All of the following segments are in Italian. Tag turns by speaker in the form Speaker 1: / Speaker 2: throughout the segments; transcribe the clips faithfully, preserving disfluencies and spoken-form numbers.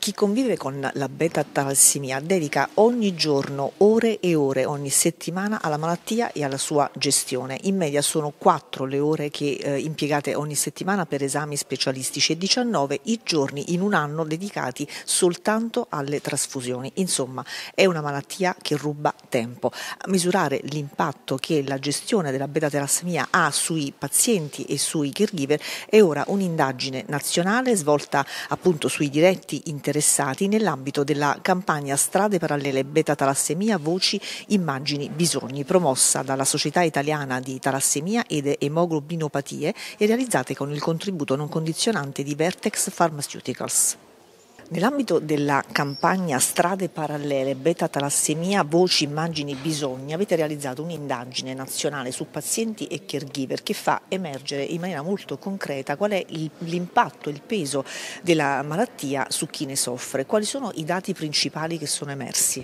Speaker 1: Chi convive con la beta-talassemia dedica ogni giorno ore e ore, ogni settimana, alla malattia e alla sua gestione. In media sono quattro le ore che eh, impiegate ogni settimana per esami specialistici e diciannove i giorni in un anno dedicati soltanto alle trasfusioni. Insomma, è una malattia che ruba tempo. A misurare l'impatto che la gestione della beta-talassemia ha sui pazienti e sui caregiver è ora un'indagine nazionale svolta appunto sui diretti interessati nell'ambito della campagna Strade Parallele Beta-Talassemia Voci, Immagini, Bisogni, promossa dalla Società Italiana di Talassemia ed Emoglobinopatie e realizzate con il contributo non condizionante di Vertex Pharmaceuticals. Nell'ambito della campagna Strade Parallele Beta-Talassemia Voci, Immagini, Bisogni avete realizzato un'indagine nazionale su pazienti e caregiver che fa emergere in maniera molto concreta qual è il, l'impatto, il peso della malattia su chi ne soffre. Quali sono i dati principali che sono emersi?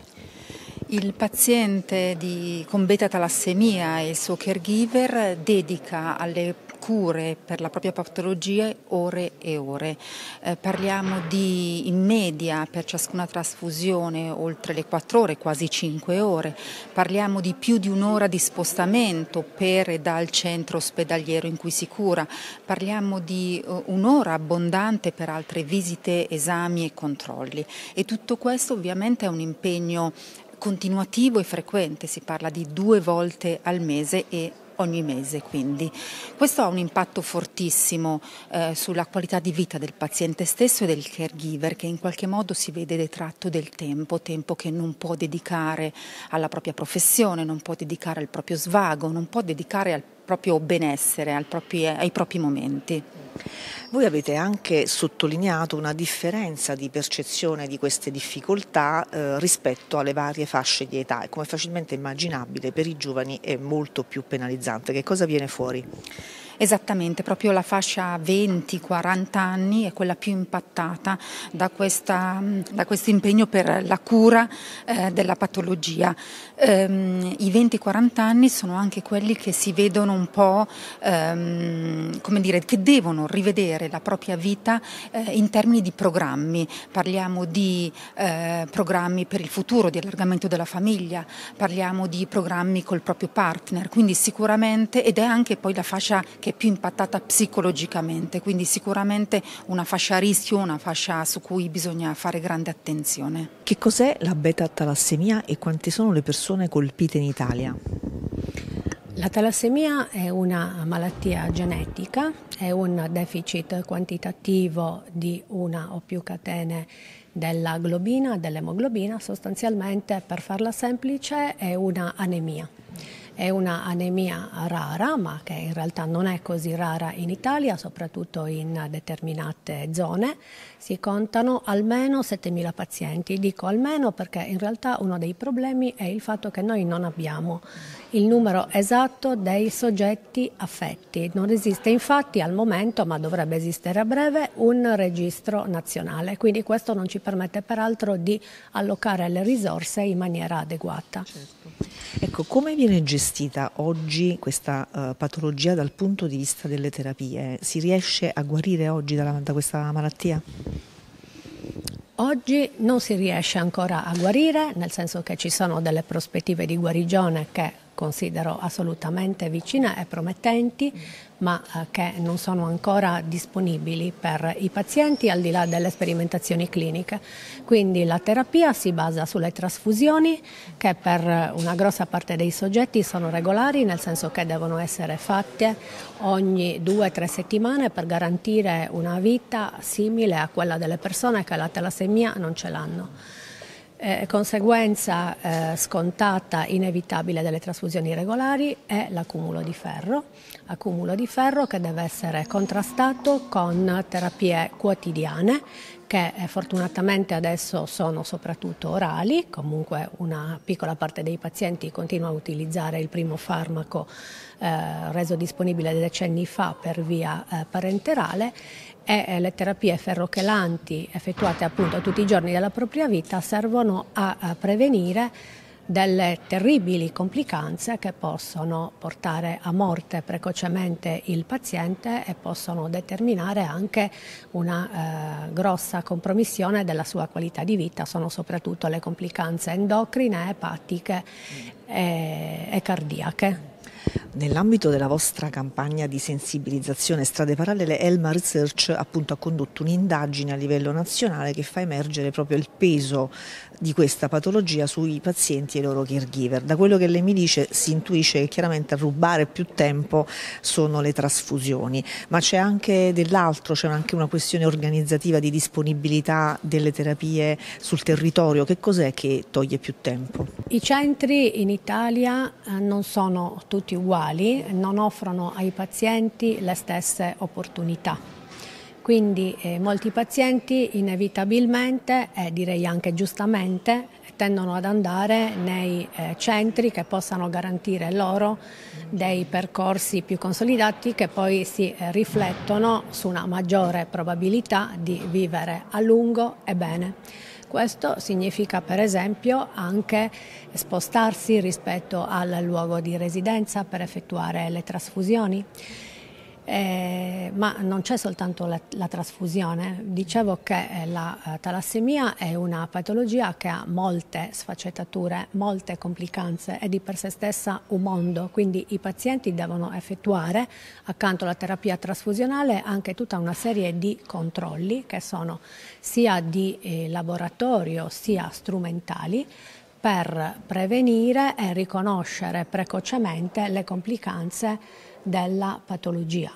Speaker 2: Il paziente di, con beta-talassemia e il suo caregiver dedica alle cure per la propria patologia ore e ore. Eh, parliamo di in media per ciascuna trasfusione oltre le quattro ore, quasi cinque ore. Parliamo di più di un'ora di spostamento per e dal centro ospedaliero in cui si cura. Parliamo di uh, un'ora abbondante per altre visite, esami e controlli. E tutto questo ovviamente è un impegno continuativo e frequente, si parla di due volte al mese e ogni mese, quindi questo ha un impatto fortissimo eh, sulla qualità di vita del paziente stesso e del caregiver, che in qualche modo si vede detratto del tempo, tempo che non può dedicare alla propria professione, non può dedicare al proprio svago, non può dedicare al proprio benessere, al propri, ai propri momenti.
Speaker 1: Voi avete anche sottolineato una differenza di percezione di queste difficoltà eh, rispetto alle varie fasce di età e, come facilmente immaginabile, per i giovani è molto più penalizzante. Che cosa viene fuori?
Speaker 2: Esattamente, proprio la fascia venti quaranta anni è quella più impattata da, questa, da questo impegno per la cura eh, della patologia. Ehm, I venti quaranta anni sono anche quelli che si vedono un po', ehm, come dire, che devono rivedere la propria vita eh, in termini di programmi. Parliamo di eh, programmi per il futuro, di allargamento della famiglia, parliamo di programmi col proprio partner, quindi sicuramente, ed è anche poi la fascia che è più impattata psicologicamente, quindi sicuramente una fascia a rischio, una fascia su cui bisogna fare grande attenzione.
Speaker 1: Che cos'è la beta-talassemia e quante sono le persone colpite in Italia?
Speaker 3: La talassemia è una malattia genetica, è un deficit quantitativo di una o più catene della globina, dell'emoglobina. Sostanzialmente, per farla semplice, è una anemia. È una anemia rara, ma che in realtà non è così rara in Italia, soprattutto in determinate zone. Si contano almeno settemila pazienti. Dico almeno perché in realtà uno dei problemi è il fatto che noi non abbiamo il numero esatto dei soggetti affetti. Non esiste infatti al momento, ma dovrebbe esistere a breve, un registro nazionale. Quindi questo non ci permette peraltro di allocare le risorse in maniera adeguata.
Speaker 1: Certo. Ecco, come viene gestita oggi questa uh, patologia dal punto di vista delle terapie? Si riesce a guarire oggi da, da questa malattia?
Speaker 3: Oggi non si riesce ancora a guarire, nel senso che ci sono delle prospettive di guarigione che considero assolutamente vicine e promettenti, ma eh, che non sono ancora disponibili per i pazienti al di là delle sperimentazioni cliniche. Quindi la terapia si basa sulle trasfusioni, che per una grossa parte dei soggetti sono regolari, nel senso che devono essere fatte ogni due o tre settimane per garantire una vita simile a quella delle persone che la talassemia non ce l'hanno. Eh, conseguenza eh, scontata, inevitabile delle trasfusioni regolari è l'accumulo di ferro, accumulo di ferro che deve essere contrastato con terapie quotidiane che eh, fortunatamente adesso sono soprattutto orali. Comunque una piccola parte dei pazienti continua a utilizzare il primo farmaco eh, reso disponibile decenni fa per via eh, parenterale, e le terapie ferrochelanti effettuate appunto tutti i giorni della propria vita servono a, a prevenire delle terribili complicanze che possono portare a morte precocemente il paziente e possono determinare anche una eh, grossa compromissione della sua qualità di vita. Sono soprattutto le complicanze endocrine, epatiche e, e cardiache.
Speaker 1: Nell'ambito della vostra campagna di sensibilizzazione Strade Parallele, Elma Research appunto ha condotto un'indagine a livello nazionale che fa emergere proprio il peso di questa patologia sui pazienti e i loro caregiver. Da quello che lei mi dice si intuisce che chiaramente a rubare più tempo sono le trasfusioni, ma c'è anche dell'altro, c'è anche una questione organizzativa di disponibilità delle terapie sul territorio. Che cos'è che toglie più tempo?
Speaker 3: I centri in Italia non sono tutti uguali, non offrono ai pazienti le stesse opportunità. Quindi eh, molti pazienti inevitabilmente, e direi anche giustamente, tendono ad andare nei eh, centri che possano garantire loro dei percorsi più consolidati che poi si eh, riflettono su una maggiore probabilità di vivere a lungo e bene. Questo significa per esempio anche spostarsi rispetto al luogo di residenza per effettuare le trasfusioni. Eh, ma non c'è soltanto la, la trasfusione. Dicevo che la eh, talassemia è una patologia che ha molte sfaccettature, molte complicanze, è di per sé stessa un mondo, quindi i pazienti devono effettuare accanto alla terapia trasfusionale anche tutta una serie di controlli che sono sia di eh, laboratorio sia strumentali, per prevenire e riconoscere precocemente le complicanze della patologia.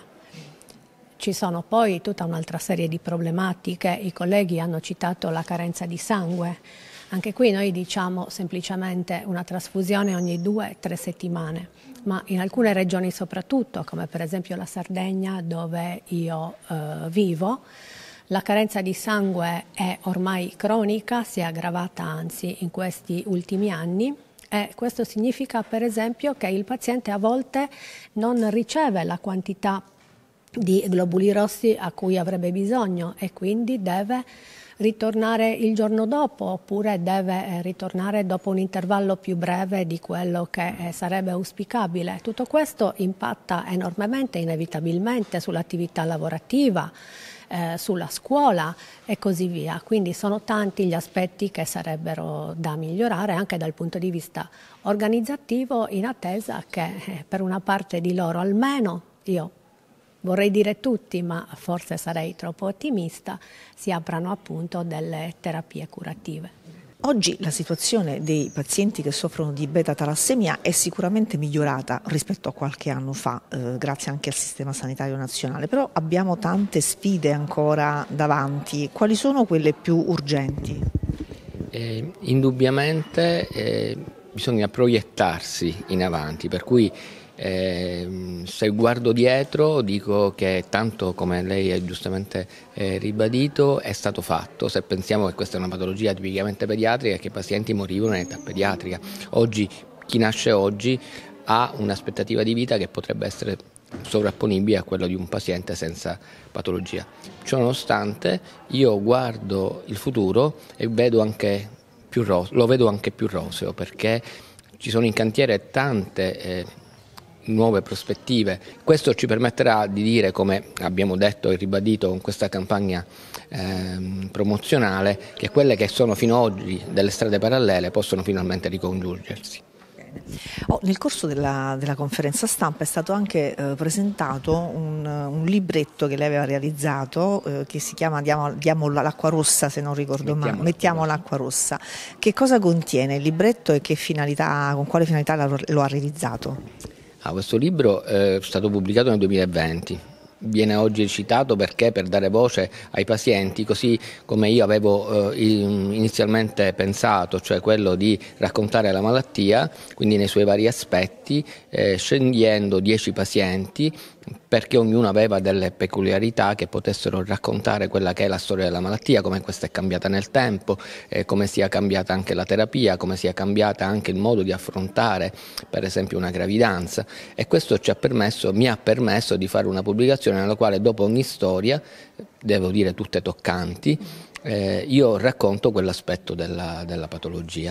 Speaker 3: Ci sono poi tutta un'altra serie di problematiche, i colleghi hanno citato la carenza di sangue, anche qui noi diciamo semplicemente una trasfusione ogni due o tre settimane, ma in alcune regioni soprattutto, come per esempio la Sardegna dove io eh, vivo, la carenza di sangue è ormai cronica, si è aggravata anzi in questi ultimi anni. E questo significa per esempio che il paziente a volte non riceve la quantità di globuli rossi a cui avrebbe bisogno e quindi deve ritornare il giorno dopo oppure deve ritornare dopo un intervallo più breve di quello che sarebbe auspicabile. Tutto questo impatta enormemente, inevitabilmente, sull'attività lavorativa, Eh, sulla scuola e così via. Quindi sono tanti gli aspetti che sarebbero da migliorare anche dal punto di vista organizzativo, in attesa che eh, per una parte di loro almeno, io vorrei dire tutti, ma forse sarei troppo ottimista, si aprano appunto delle terapie curative.
Speaker 1: Oggi la situazione dei pazienti che soffrono di beta-talassemia è sicuramente migliorata rispetto a qualche anno fa, eh, grazie anche al sistema sanitario nazionale, però abbiamo tante sfide ancora davanti. Quali sono quelle più urgenti?
Speaker 4: Eh, indubbiamente eh, bisogna proiettarsi in avanti, per cui Eh, se guardo dietro dico che tanto, come lei ha giustamente eh, ribadito, è stato fatto. Se pensiamo che questa è una patologia tipicamente pediatrica e che i pazienti morivano in età pediatrica, oggi chi nasce oggi ha un'aspettativa di vita che potrebbe essere sovrapponibile a quello di un paziente senza patologia. Ciononostante io guardo il futuro e vedo anche più ro- lo vedo anche più roseo, perché ci sono in cantiere tante eh, nuove prospettive. Questo ci permetterà di dire, come abbiamo detto e ribadito con questa campagna eh, promozionale, che quelle che sono fino ad oggi delle strade parallele possono finalmente ricongiungersi.
Speaker 1: Oh, nel corso della, della conferenza stampa è stato anche eh, presentato un, un libretto che lei aveva realizzato eh, che si chiama Diamo, Diamo l'acqua rossa, se non ricordo male, Mettiamo l'acqua rossa. Che cosa contiene il libretto e che finalità, con quale finalità lo, lo ha realizzato?
Speaker 4: Ah, questo libro è stato pubblicato nel duemilaventi. Viene oggi citato perché per dare voce ai pazienti, così come io avevo eh, inizialmente pensato, cioè quello di raccontare la malattia, quindi nei suoi vari aspetti, eh, scegliendo dieci pazienti, perché ognuno aveva delle peculiarità che potessero raccontare quella che è la storia della malattia, come questa è cambiata nel tempo, eh, come sia cambiata anche la terapia, come sia cambiata anche il modo di affrontare per esempio una gravidanza, e questo ci ha permesso, mi ha permesso di fare una pubblicazione nella quale dopo ogni storia, devo dire tutte toccanti, eh, io racconto quell'aspetto della, della patologia.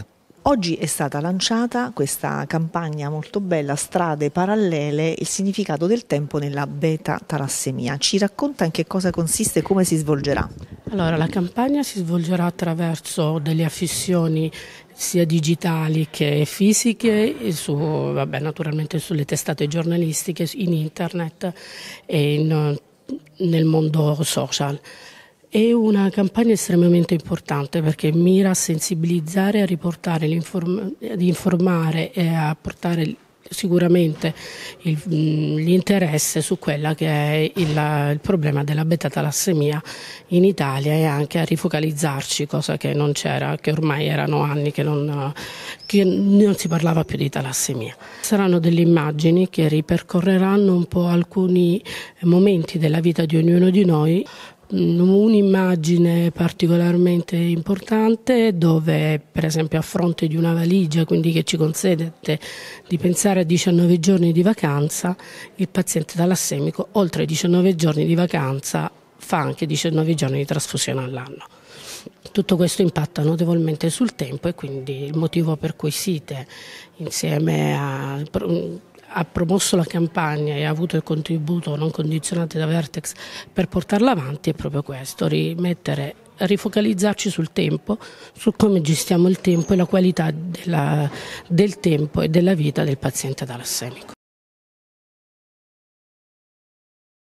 Speaker 1: Oggi è stata lanciata questa campagna molto bella, Strade parallele, il significato del tempo nella beta-talassemia. Ci racconta in che cosa consiste e come si svolgerà?
Speaker 5: Allora, la campagna si svolgerà attraverso delle affissioni sia digitali che fisiche, su, vabbè, naturalmente sulle testate giornalistiche, in internet e in, nel mondo social. È una campagna estremamente importante perché mira a sensibilizzare, a riportare, ad informare e a portare sicuramente l'interesse su quella che è il, il problema della beta-talassemia in Italia e anche a rifocalizzarci, cosa che non c'era, che ormai erano anni che non, che non si parlava più di talassemia. Saranno delle immagini che ripercorreranno un po' alcuni momenti della vita di ognuno di noi. Un'immagine particolarmente importante dove, per esempio, a fronte di una valigia, quindi che ci consente di pensare a diciannove giorni di vacanza, il paziente talassemico oltre ai diciannove giorni di vacanza fa anche diciannove giorni di trasfusione all'anno. Tutto questo impatta notevolmente sul tempo e quindi il motivo per cui Site, insieme a ha promosso la campagna e ha avuto il contributo non condizionato da Vertex per portarla avanti è proprio questo, rimettere, rifocalizzarci sul tempo, su come gestiamo il tempo e la qualità della, del tempo e della vita del paziente talassemico.